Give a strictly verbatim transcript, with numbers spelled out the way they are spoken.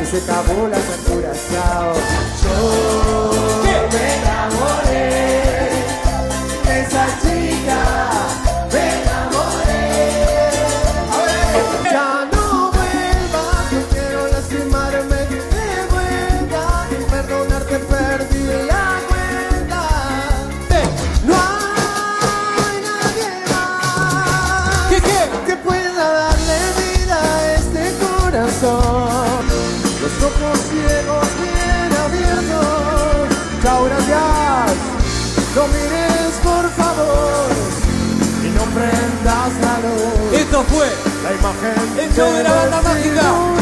se acabó la Curazao. Yo ¿Qué? me enamoré de esa chica, me enamoré. A ver, ya no vuelvas, no quiero lastimarme de vuelta, y perdonarte perdí la cuenta. No hay nadie más ¿Qué, qué? que pueda darle vida a este corazón. Los ojos ciegos bien abiertos. Chao, gracias. No mires por favor y no prendas la luz. Esto fue la imagen el show de la banda mágica.